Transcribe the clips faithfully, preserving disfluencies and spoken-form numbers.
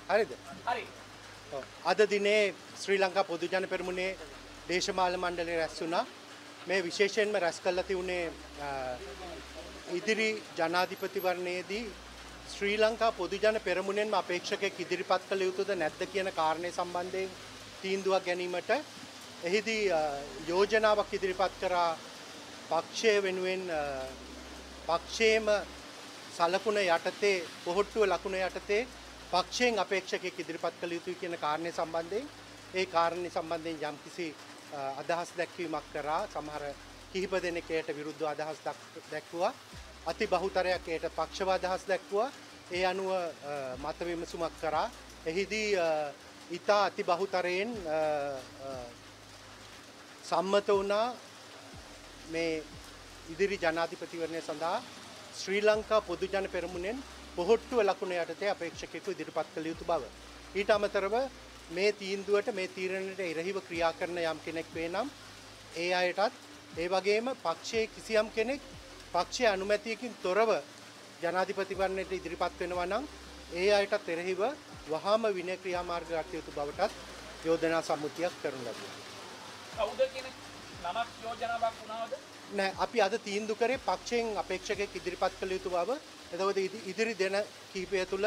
හරිද? හරි. ඔව්. අද දිනේ ශ්‍රී ලංකා පොදු ජන පෙරමුණේ දේශමාල මණ්ඩලය රැස් වුණා. මේ විශේෂයෙන්ම රැස් කළා තියුනේ ඉදිරි ජනාධිපතිවරණයේදී ශ්‍රී ලංකා පොදු ජන පෙරමුණෙන්ම අපේක්ෂකෙක් ඉදිරිපත් කළ යුතුද නැද්ද කියන කාරණේ සම්බන්ධයෙන් තීන්දුවක් ගැනීමට එහිදී යෝජනාවක් ඉදිරිපත් කරා පක්ෂය වෙනුවෙන් පක්ෂයේම සලකුණ යටතේ පොහොට්ටුව ලකුණ යටතේ පක්ෂයෙන් අපේක්ෂකෙක් ඉදිරිපත් කළ යුතුයි කියන කාරණේ සම්බන්ධයෙන් ඒ කාරණේ සම්බන්ධයෙන් යම්කිසි අදහස් දැක්වීමක් කරා සමහර කිහිප දෙනෙක්ට විරුද්ධව අදහස් දැක්වුවා අති බහුතරයක් ඒට පක්ෂව අදහස් දැක්වුවා ඒ අනුව මත විමසුමක් කරා එහිදී ඊතා අති බහුතරයෙන් සම්මත වුණා මේ ඉදිරි ජනාධිපතිවරණය සඳහා ශ්‍රී ලංකා පොදු ජන පෙරමුණෙන් පොහොට්ටුව ලකුණ යටතේ අපේක්ෂකයෙකු ඉදිරිපත් කළ යුතු බව. ඊට අමතරව මේ තීන්දුවට මේ තීරණයට එරෙහිව ක්‍රියා කරන යම් කෙනෙක් වේ නම් ඒ අයටත් ඒ වගේම පක්ෂයේ කිසියම් කෙනෙක් පක්ෂයේ අනුමැතියකින් තොරව ජනාධිපතිවරණයට ඉදිරිපත් වෙනවා නම් ඒ අයටත් එරෙහිව වහාම විනය ක්‍රියාමාර්ග ගත යුතු බවටත් යෝජනා සම්මුතියක් කරනු ලැබුවා. කවුද කියන නමක් යෝජනාවක් වුණාද? නෑ අපි අද තීන්දුව කරේ පක්ෂයෙන් අපේක්ෂකෙක් ඉදිරිපත් කළ යුතු බව. එතකොට ඉදිරි දින කිහිපය තුළ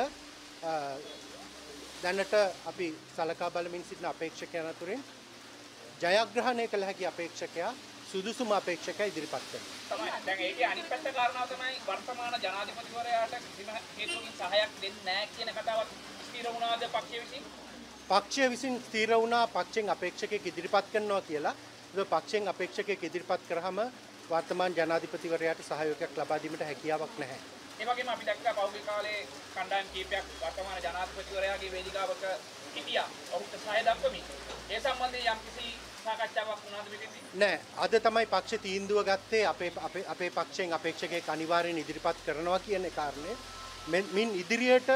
දැනට අපි සලකා බලමින් සිටින අපේක්ෂකයන් අතුරින් ජයග්‍රහණය කළ හැකි අපේක්ෂකයා සුදුසුම අපේක්ෂකයා ඉදිරිපත් කරනවා. තමයි. දැන් ඒකේ අනිත් පැත්ත කාරණාව තමයි වර්තමාන ජනාධිපතිවරයාට කිසිම හේතුවකින් සහායක් දෙන්නේ නැහැ කියන කතාවත් ස්ථිර වුණාද පක්ෂය විසින්? පක්ෂය විසින් ස්ථිර වුණා පක්ෂයෙන් අපේක්ෂකයෙක් ඉදිරිපත් කරනවා කියලා. ඒක පක්ෂයෙන් අපේක්ෂකයෙක් ඉදිරිපත් කරාම වර්තමාන ජනාධිපතිවරයාට සහයෝගයක් ලබා දීමට හැකියාවක් නැහැ. ඒ වගේම අපි දැක්කා පෞද්ගලික කාලේ කණ්ඩායම් කීපයක් වර්තමාන ජනාධිපතිවරයාගේ වේදිකාවක හිටියා. ඔහුට සහාය දක්වමින්. ඒ සම්බන්ධයෙන් යම්කිසි සාකච්ඡාවක් වුණාද මෙතනදී? නෑ අද තමයි පක්ෂ තීන්දුව ගත්තේ අපේ අපේ අපේ පක්ෂයෙන් අපේක්ෂකයෙක් අනිවාර්යෙන් ඉදිරිපත් කරනවා කියන කාරණේ. මින් ඉදිරියට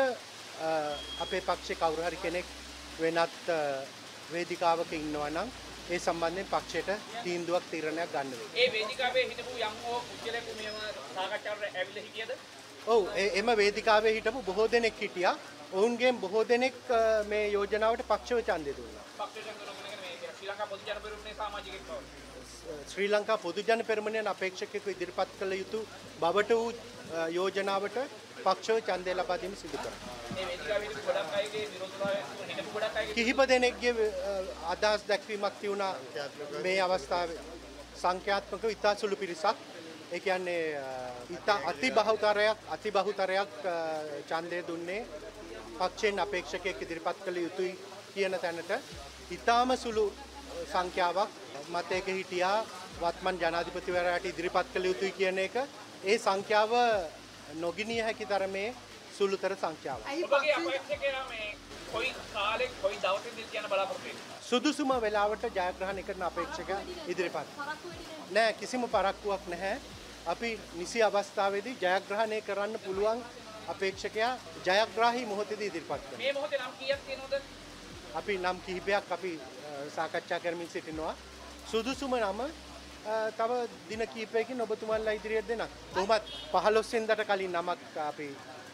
අපේ පක්ෂේ කවුරු හරි කෙනෙක් වෙනත් වේදිකාවක ඉන්නවා නම් ඒ සම්බන්ධයෙන් පක්ෂයට තීන්දුවක් තීරණයක් ගන්න වෙනවා. ඒ වේදිකාවේ හිටපු යම් හෝ පුද්ගලයෙකු මේව සාකච්ඡාවට ඇවිල්ලා හිටියද? ඔව් එම වේදිකාවේ හිටපු බොහෝ දෙනෙක් හිටියා. ඔවුන්ගෙන් බොහෝ දෙනෙක් මේ යෝජනාවට පක්ෂව ඡන්දය දුන්නා. පක්ෂව ඡන්දය දුන්නා කියන්නේ මේ ශ්‍රී ලංකා පොදු ජන පෙරමුණේ සමාජිකයෙක් බව. ශ්‍රී ලංකා පොදු ජන පෙරමුණෙන් අපේක්ෂකයෙකු ඉදිරිපත් කළ යුතු බවට වූ යෝජනාවට පක්ෂව ඡන්දය ලබා දීම සිදු කරනවා. මේ වේදිකාවේ හිටපු ගොඩක් අයගේ විරෝධතාවය හිටපු ගොඩක් අයගේ කිහිප දෙනෙක්ගේ අදහස් දැක්වීමක් තියුණා මේ අවස්ථාවේ සංඛ්‍යාත්මකව ඉතා සුළු පිරිසක්. ඒ කියන්නේ ඉතා අති බහුතරයක් අති බහුතරයක් ඡන්දය දුන්නේ පක්ෂයෙන් අපේක්ෂකයෙක් ඉදිරිපත් කළ යුතුයි කියන තැනට ඉතාම සුළු සංඛ්‍යාවක් මතයක හිටියා වත්මන් ජනාධිපතිවරයාට ඉදිරිපත් කළ යුතුයි කියන එක ඒ සංඛ්‍යාව නොගිනිය හැකි තරමේ සුළුතර සංඛ්‍යාවක්. ඔබගේ අපේක්ෂකයා මේ කොයි කාලේ කොයි දවසේද කියන බලාපොරොත්තු වෙන්නේ? සුදුසුම වෙලාවට ජයග්‍රහණය කරන අපේක්ෂකයා ඉදිරිපත්. නෑ කිසිම පරක්කුවක් නැහැ. අපි නිසි අවස්ථාවේදී ජයග්‍රහණය කරන්න පුළුවන් අපේක්ෂකයා ජයග්‍රාහී මොහොතේදී ඉදිරිපත් කරනවා. මේ මොහොතේ නම් කීයක් තියෙනවද? අපි නම් කිහිපයක් අපි සාකච්ඡා කරමින් සිටිනවා. සුදුසුම නම තව දින කිහිපයකින් ඔබතුමන්ලා ඉදිරියට දෙන්න. කොහොමත් පහළොස් වෙනිදාට කලින් නමක් අපි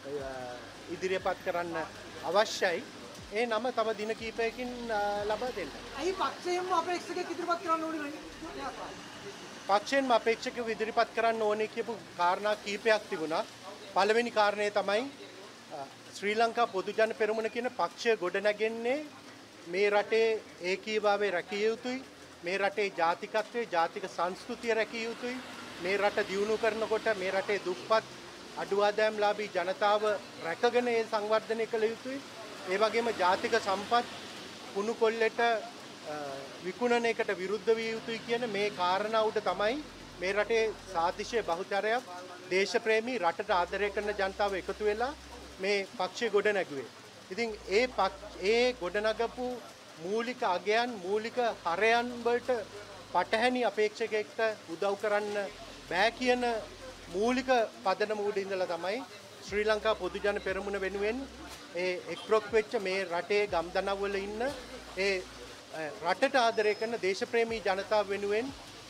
ඉදිරිපත් කරන්න අවශ්‍යයි. ඒ නම තව දින කිහිපයකින් ලබා දෙන්න. ඇයි පක්ෂයෙන්ම අපේක්ෂකයෙක් ඉදිරිපත් කරන්න ඕනේ වෙන්නේ? පක්ෂයෙන්ම අපේක්ෂකව ඉදිරිපත් කරන්න ඕනේ කියපු කාරණා කිහිපයක් තිබුණා. පළවෙනි කාරණය තමයි ශ්‍රී ලංකා පොදු ජන පෙරමුණ කියන පක්ෂය ගොඩනැගෙන්නේ මේ රටේ ඒකීභාවය රැකිය යුතුයි. මේ රටේ ජාතිකත්වයේ ජාතික සංස්කෘතිය රැකිය යුතුයි. මේ රට දියුණු කරනකොට මේ රටේ දුප්පත් අඩු ආදායම්ලාභී ජනතාව රැකගෙන ඒ සංවර්ධනය කළ යුතුයි. ඒ වගේම ජාතික සම්පත් කුණු කොල්ලෙට විකුණන එකට විරුද්ධ විය යුතුයි කියන මේ කාරණා උඩ තමයි මේ රටේ සාතිශය බහුතරයක් දේශප්‍රේමී රටට ආදරය කරන ජනතාව එකතු වෙලා මේ පක්ෂය ගොඩ නැගුවේ. ඉතින් ඒ ඒ ගොඩනගපු මූලික අගයන් මූලික හරයන් වලට පටහැනි අපේක්ෂකයෙක්ට උදව් කරන්න බෑ කියන මූලික පදනම උඩ ඉඳලා තමයි ශ්‍රී ලංකා පොදු ජන පෙරමුණ වෙනුවෙන් ඒ එක්රොක් වෙච්ච මේ රටේ ගම්දනව්වල ඉන්න ඒ රටට ආදරය කරන දේශප්‍රේමී ජනතාව වෙනුවෙන්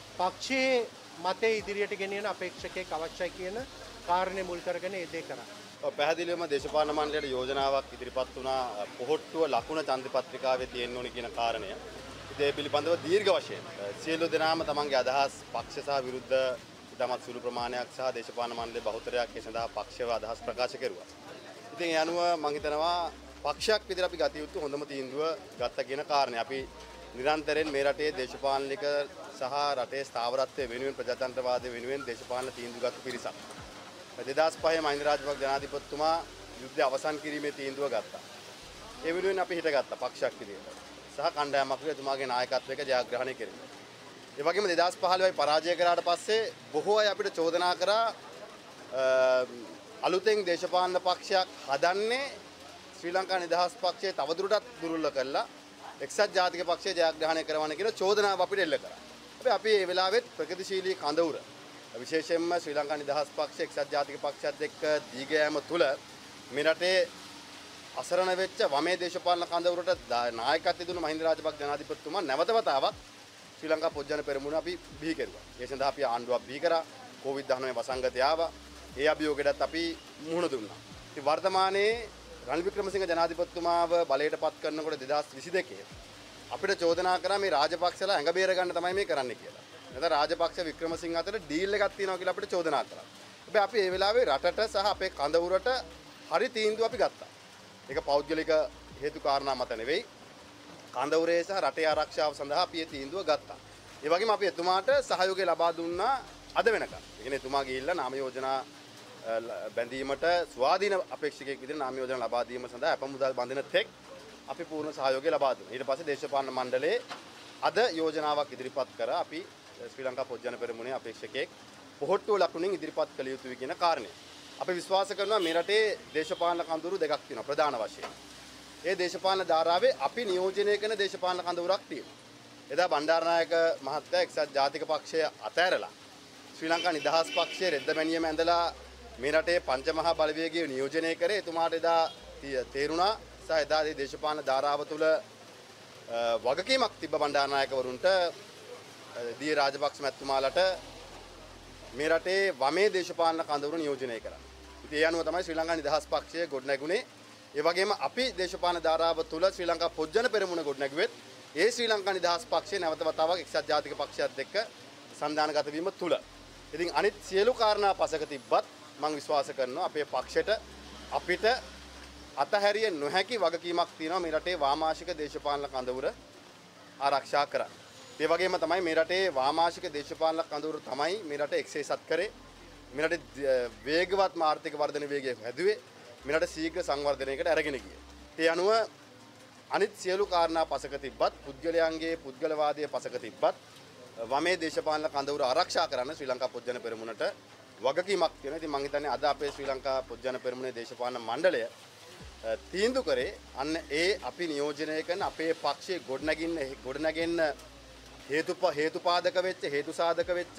පක්ෂයේ මතය ඉදිරියට ගෙනියන අපේක්ෂකයෙක් අවශ්‍යයි කියන කාරණේ මුල් කරගෙන ඒ දේ කරා. පැහැදිලිවම දේශපාලන මණ්ඩලයට යෝජනාවක් ඉදිරිපත් වුණා පොහොට්ටුව ලකුණ ඡන්ද පත්‍රිකාවේ තියෙන්න ඕනි කියන කාරණය. ඉතින් ඒ පිළිබඳව දීර්ඝ වශයෙන් සියලු දෙනාම තමන්ගේ අදහස් පක්ෂ සහ විරුද්ධ ඉතාමත් සුළු ප්‍රමාණයක් සහ දේශපාලන මණ්ඩලයේ බහුතරයක් ඒ සඳහා පක්ෂව අදහස් ප්‍රකාශ කෙරුවා. ඉතින් ඒ අනුව මම හිතනවා පක්ෂයක් විදිහට අපි ගත යුතු හොඳම තීන්දුව ගත්ත කියන කාරණය. අපි නිරන්තරයෙන් මේ රටේ දේශපාලනික සහ රටේ ස්ථාවරත්වය වෙනුවෙන් ප්‍රජාතන්ත්‍රවාදය වෙනුවෙන් දේශපාලන තීන්දුව ගත්ත පිරිසක්. දෙදහස් පහේ මහින්ද රාජපක්ෂ ජනාධිපතිතුමා යුද්ධය අවසන් කිරීමේ තීන්දුව ගත්තා. ඒ වෙනුවෙන් අපි හිටගත්තා පක්ෂයක් විදිහට. සහ කණ්ඩායමක් විදිහට එතුමාගේ නායකත්වයක ජයග්‍රහණය කෙරුවා. ඒ වගේම දෙදහස් පහළොවේ පරාජය කරාට පස්සේ බොහෝ අය අපිට චෝදනා කරා අලුතෙන් දේශපාලන පක්ෂයක් හදන්නේ ශ්‍රී ලංකා නිදහස් පක්ෂය තවදුරටත් දුර්වල කරලා එක්සත් ජාතික පක්ෂය ජයග්‍රහණය කරවන්න කියන චෝදනාව අපිට එල්ල කරා. හැබැයි අපි මේ වෙලාවෙත් ප්‍රගතිශීලී කඳවුර විශේෂයෙන්ම ශ්‍රී ලංකා නිදහස් පක්ෂය එක්සත් ජාතික පක්ෂයත් එක්ක දීගෑම තුළ මේ රටේ අසරණ වෙච්ච වමේ දේශපාලන කඳවුරට නායකත්වය දුන්න මහින්ද රාජපක්ෂ ජනාධිපතිතුමා නැවත වතාවක් ශ්‍රී ලංකා පොත්ජන පෙරමුණ අපි බිහි කෙරුවා. ඒ සඳහා අපි ආණ්ඩුවක් බිහි කරා. කොවිඩ් දහනවය වසංගතය ආවා. ඒ අභියෝගයටත් අපි මුහුණ දුන්නා. ඉතින් වර්තමානයේ රනිල් වික්‍රමසිංහ ජනාධිපතිතුමාව බලයට පත් කරනකොට දෙදහස් විසි දෙකේ අපිට චෝදනා කරා මේ රාජපක්ෂලා ඇඟ බේර ගන්න තමයි මේ කරන්නේ කියලා. නැත්නම් රාජපක්ෂ වික්‍රමසිංහ අතර ඩීල් එකක් තියෙනවා කියලා අපිට චෝදනා කරා. හැබැයි අපි ඒ වෙලාවේ රටට සහ අපේ කඳවුරට හරි තීන්දුව අපි ගත්තා. ඒක පෞද්ගලික හේතු කාරණා මත නෙවෙයි. කඳවුරේ සහ රටේ ආරක්ෂාව සඳහා අපි මේ තීන්දුව ගත්තා. ඒ වගේම අපි එතුමාට සහයෝගය ලබා දුන්නා අද වෙනකම්. ඒ කියන්නේ එතුමා ගිහිල්ලා නාම යෝජනා බැඳීමට ස්වාධීන අපේක්ෂකයෙක් විදිහට නාම යෝජනා ලබා දීම සඳහා අප මුදල් බඳින තෙක් අපි පූර්ණ සහයෝගය ලබා දුන්නා. ඊට පස්සේ දේශපාලන මණ්ඩලයේ අද යෝජනාවක් ඉදිරිපත් කර අපි ශ්‍රී ලංකා පොත්ජන පෙරමුණේ අපේක්ෂකයෙක් පොහොට්ටුව ලකුණින් ඉදිරිපත් කළ යුතුයි කියන කාරණය. අපි විශ්වාස කරනවා මේ රටේ දේශපාලන කඳවුරු දෙකක් තියෙනවා ප්‍රධාන වශයෙන්. ඒ දේශපාලන ධාරාවේ අපි නියෝජනය කරන දේශපාලන කඳවුරක් තියෙනවා. එදා බණ්ඩාරනායක මහත්තයා එක්සත් ජාතික පක්ෂය අතෑරලා ශ්‍රී ලංකා නිදහස් පක්ෂයේ රෙද්ද මැනියම ඇඳලා මේ රටේ පංචමහා බලවේගය නියෝජනය කරේ. එතුමාට එදා තේරුණා සහ එදා මේ දේශපාලන ධාරාව තුළ වගකීමක් තිබ්බ බණ්ඩාරනායකවරුන්ට දී රාජපක්ෂ මැතිතුමාලට මේ රටේ වමේ දේශපාලන කඳවුරු නියෝජනය කරා. ඉතින් ඒ අනුව තමයි ශ්‍රී ලංකා නිදහස් පක්ෂය ගොඩනැගුණේ. ඒ වගේම අපි දේශපාලන ධාරාව තුළ ශ්‍රී ලංකා පොත්ජන පෙරමුණ ගොඩනැගුවෙත් ඒ ශ්‍රී ලංකා නිදහස් පක්ෂය නැවත වතාවක් එක්සත් ජාතික පක්ෂයත් එක්ක සන්දානගත වීම තුළ. ඉතින් අනිත් සියලු කාරණා පසක තිබ්බත් මම විශ්වාස කරනවා අපේ පක්ෂයට අපිට අතහැරිය නොහැකි වගකීමක් තියෙනවා මේ රටේ වාමාංශික දේශපාලන කඳවුර ආරක්ෂා කරන්න. ඒ වගේම තමයි මේ රටේ වාමාංශික දේශපාලන කඳවුර තමයි මේ රට එක්සේසත් කරේ. මේ රටේ වේගවත් ආර්ථික වර්ධන වේගය හැදුවේ. මේ රට ශීඝ්‍ර සංවර්ධනයකට අරගෙන ගියේ. ඒ අනුව අනිත් සියලු කාරණා පසක තිබ්බත් පුද්ගලයන්ගේ පුද්ගලවාදයේ පසක තිබ්බත් වමේ දේශපාලන කඳවුර ආරක්ෂා කරන්න ශ්‍රී ලංකා පොත්ජන පෙරමුණට වගකීමක් තියෙනවා. ඉතින් මම හිතන්නේ අද අපේ ශ්‍රී ලංකා පොත්ජන පෙරමුණේ දේශපාලන මණ්ඩලය තීන්දුව කරේ අන්න ඒ අපි නියෝජනය කරන අපේ පක්ෂයේ ගොඩනගින්න ගොඩනගෙන්න හේතුප හේතුපාදක වෙච්ච හේතු සාධක වෙච්ච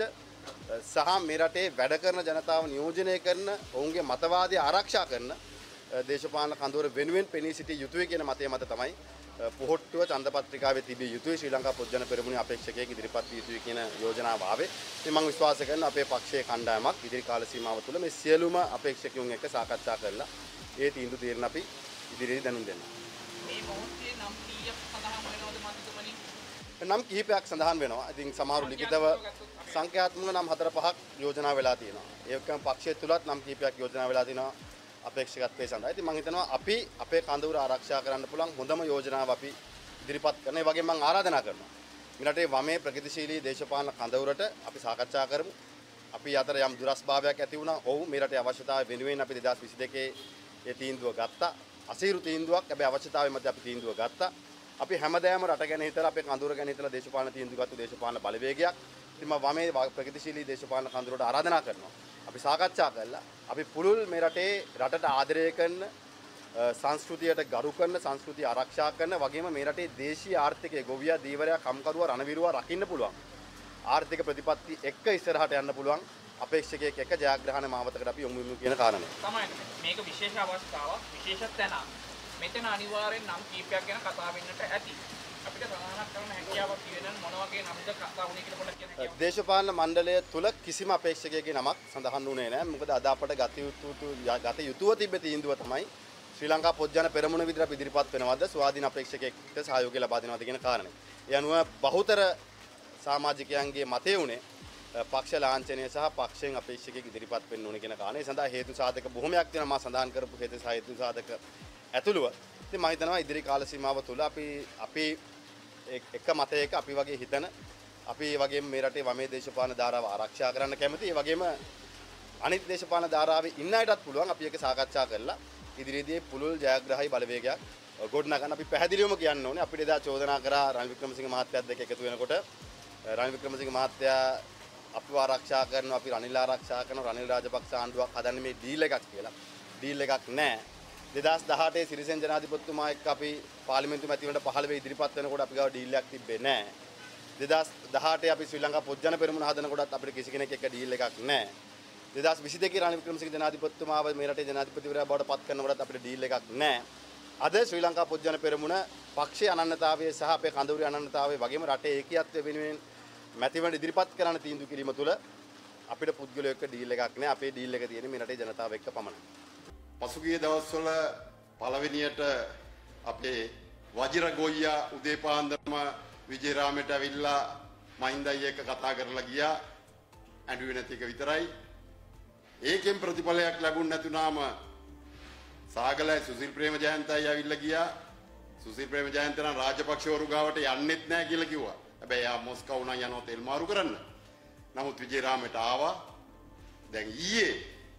සහ මේ රටේ වැඩ කරන ජනතාව නියෝජනය කරන ඔවුන්ගේ මතවාදය ආරක්ෂා කරන දේශපාලන කඳවුර වෙනුවෙන් පෙනී සිටිය යුතුයි කියන මතය මත තමයි පොහොට්ටුව ඡන්ද පත්‍රිකාවේ තිබිය යුතුයි ශ්‍රී ලංකා පොත්ජන පෙරමුණේ අපේක්ෂකයෙක් ඉදිරිපත් විය යුතුයි කියන යෝජනාව ආවේ. ඉතින් මම විශ්වාස කරනවා අපේ පක්ෂයේ කණ්ඩායමක් ඉදිරි කාල සීමාව තුළ මේ සියලුම අපේක්ෂකයන් එක්ක සාකච්ඡා කරලා ඒ තීන්දුව తీරන අපි ඉදිරියට දැනුම් දෙනවා. මේ මොහොතේ නම් කීයක් සඳහන් වෙනවද මන්ත්‍රීතුමනි? නම් කිහිපයක් සඳහන් වෙනවා. ඉතින් සමහරු ලිඛිතව සංඛ්‍යාත්මක නම් හතර පහක් යෝජනා වෙලා තියෙනවා. ඒකම පක්ෂය තුලත් නම් කිහිපයක් යෝජනා වෙලා තිනවා අපේක්ෂකත්වයේ සඳහා. ඉතින් මම හිතනවා අපි අපේ කඳවුර ආරක්ෂා කරන්න පුළුවන් හොඳම යෝජනාව අපි ඉදිරිපත් කරන. ඒ වගේම මම ආරාධනා කරනවා. මේ රටේ වමේ ප්‍රගතිශීලී දේශපාලන කඳවුරට අපි සාකච්ඡා කරමු. අපි අතර යම් දුරස්භාවයක් ඇති වුණා. ඔව් මේ රටේ අවශ්‍යතාවය වෙනුවෙන් අපි දෙදහස් විසි දෙකේ ඒ තීන්දුව ගත්තා. අසීරු තීන්දුවක්. හැබැයි අවශ්‍යතාවය මත අපි තීන්දුව ගත්තා. අපි හැමදාම රට ගැන හිතලා අපේ කඳවුර ගැන හිතලා දේශපාලන තීන්දුව ගත්ත දේශපාලන බලවේගයක්. ඉතින් මම වමේ ප්‍රගතිශීලී දේශපාලන කඳවුරට ආරාධනා කරනවා. අපි සාකච්ඡා කළා. අපි පුළුල් මේ රටේ රටට ආදරය කරන සංස්කෘතියට ගරු කරන සංස්කෘතිය ආරක්ෂා කරන වගේම මේ රටේ දේශීය ආර්ථිකයේ ගොවියා දීවරයා කම්කරුවා රණවිරුවා රකින්න පුළුවන්. ආර්ථික ප්‍රතිපත්ති එක්ක ඉස්සරහට යන්න පුළුවන්. අපේක්ෂකයෙක් එක්ක ජයග්‍රහණ මාවතකට අපි යොමු වෙමු කියන කාරණය. තමයි මේක විශේෂ අවස්ථාවක් විශේෂ තැනක්. මෙතන අනිවාර්යෙන් නම් කීපයක් ගැන කතා වෙන්නට ඇති. අපිට සමානක් කරන හැකියාවක් තියෙන මොන වගේ නම්ද කතා වුණේ කියලා පොඩ්ඩක් කියන්න. දේශපාලන මණ්ඩලය තුල කිසිම අපේක්ෂකයෙකුගේ නමක් සඳහන් වුණේ නැහැ. මොකද අද අපට ගත යුතු ගත යුතුව තිබෙ තීන්දුව තමයි ශ්‍රී ලංකා පොත්ජන පෙරමුණ විදිහට අපි ඉදිරිපත් වෙනවද ස්වාධීන අපේක්ෂකයෙක්ට සහයෝගය ලබා දෙනවද කියන කාරණේ. ඒ අනුව බහුතර සමාජිකයන්ගේ මතය උනේ පක්ෂ ලාංඡනය සහ පක්ෂයෙන් අපේක්ෂකයෙක් ඉදිරිපත් වෙන්න ඕනේ කියන කාරණේ. සඳහා හේතු සාධක බොහොමයක් තියෙනවා. මා සඳහන් කරපු හේතු සහ හේතු සාධක ඇතුළුව. ඉතින් මම හිතනවා ඉදිරි කාල සීමාව තුළ අපි අපි එක මතයක අපි වගේ හිතන අපි ඒ වගේම මේ රටේ වමේ දේශපාලන ධාරාව ආරක්ෂා කරන්න කැමති. ඒ වගේම අනිත් දේශපාලන ධාරාවේ ඉන්න අයටත් පුළුවන් අපි ඒක සාකච්ඡා කරලා ඉදිරියේදී පුළුල් ජයග්‍රහයි බලවේගයක් ගොඩනගන්න අපි පැහැදිලිවම කියන්න ඕනේ. අපිට එදා චෝදනා කරා රනිල් වික්‍රමසිංහ මහත්තයාත් එක්ක එකතු වෙනකොට රනිල් වික්‍රමසිංහ මහත්තයා අපිව ආරක්ෂා කරනවා, අපි රනිල් ආරක්ෂා කරනවා, රනිල් රාජපක්ෂ ආණ්ඩුවක් හදන්නේ මේ ඩීල් එකක් කියලා. ඩීල් එකක් නැහැ. දෙදාස් දහඅටේ සිරිසෙන් ජනාධිපතිතුමා එක්ක අපි පාර්ලිමේන්තු මැතිවරණයට පහළ වෙ ඉදිරිපත් වෙනකොට අපි ගාව ඩීල් එකක් තිබ්බේ නැහැ. දෙදාස් දහඅටේ අපි ශ්‍රී ලංකා පොත්ජන පෙරමුණ හදනකොටත් අපිට කිසි කෙනෙක් එක්ක ඩීල් එකක් නැහැ. දෙදාස් විසි දෙකේ රනිල් වික්‍රමසිංහ ජනාධිපතිතුමාව මේ රටේ ජනාධිපතිවරයා බවට පත් කරනකොටත් අපිට ඩීල් එකක් නැහැ. අද ශ්‍රී ලංකා පොත්ජන පෙරමුණ පක්ෂයේ අනන්‍යතාවය සහ අපේ කඳවුරේ අනන්‍යතාවය වගේම රටේ ඒකීයත්වය වෙනුවෙන් මැතිවරණ ඉදිරිපත් කරන තීන්දුව කිරීම තුළ අපිට පුද්ගලයෙක් එක්ක ඩීල් එකක් නැහැ. අපේ ඩීල් එක තියෙන්නේ මේ රටේ ජනතාව එක්ක පමණයි. පසුගිය දවස්වල පළවෙනියට අපේ වජිර ගොයියා උදේ පාන්දරම විජේරාමයට ඇවිල්ලා මහින්ද අයියා එක්ක කතා කරලා ගියා. ඇඬුවේ නැති එක විතරයි. ඒකෙන් ප්‍රතිඵලයක් ලැබුණ නැතුණාම සාගලයි සුසිල් ප්‍රේමජයන්තයි ඇවිල්ලා ගියා. සුසිල් ප්‍රේමජයන්ත නම් රාජපක්ෂවරු ගාවට යන්නෙත් නැහැ කියලා කිව්වා. හැබැයි ආ මොස්කව් නම් යනවා තෙල් මාරු කරන්න. නමුත් විජේරාමයට ආවා. දැන් ඊයේ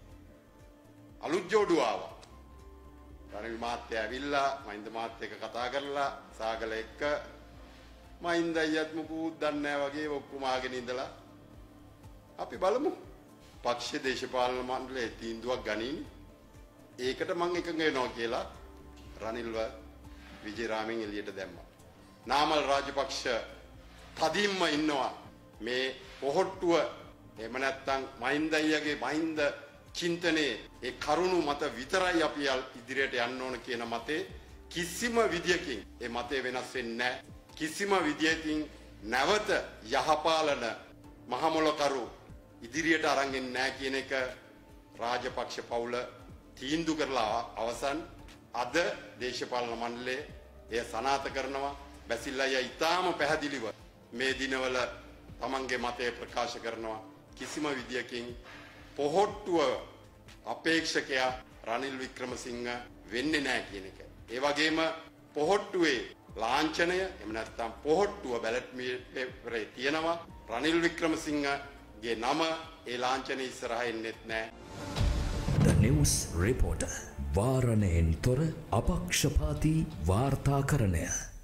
අලුත් ජෝඩුව ආවා. රනිල් මහත්තයා ඇවිල්ලා මහින්ද මහත්තයා එක්ක කතා කරලා සාගල එක්ක මහින්ද අයියත් මුකුත් දන්නේ නැහැ වගේ ඔක්කොම ආගෙන ඉඳලා අපි බලමු. පක්ෂ දේශපාලන මණ්ඩලයේ තීන්දුවක් ගනින්. ඒකට මම එකඟ වෙනවා කියලා රනිල්ව විජේරාමෙන් එළියට දැම්මා. නාමල් රාජපක්ෂ තදින්ම ඉන්නවා මේ පොහොට්ටුව එහෙම නැත්නම් මහින්ද අයියාගේ මහින්ද චින්තනයේ ඒ කරුණු මත විතරයි අපි ඉදිරියට යන්න ඕන කියන මතේ කිසිම විදියකින් ඒ මතේ වෙනස් වෙන්නේ නැහැ. කිසිම විදියකින් නැවත යහපාලන මහමොලකරු ඉදිරියට අරන් එන්නේ නැහැ කියන එක රාජපක්ෂ පවුල තීන්දුව කරලා අවසන්. අද දේශපාලන මණ්ඩලය එය සනාථ කරනවා. බැසිල් අයියා ඊටාම පැහැදිලිව මේ දිනවල තමන්ගේ මතය ප්‍රකාශ කරනවා. කිසිම විදියකින් පොහොට්ටුව අපේක්ෂකයා රනිල් වික්‍රමසිංහ වෙන්නේ නැහැ කියන එක. ඒ වගේම පොහොට්ටුවේ ලාංඡනය එහෙම නැත්නම් පොහොට්ටුව බැලට් පේපරේ තියෙනවා. රනිල් වික්‍රමසිංහගේ නම ඒ ලාංඡනයේ ඉස්සරහා එන්නේත් නැහැ. The News Reporter වාරණයෙන් තොර අපක්ෂපාතී වාර්තාකරණය.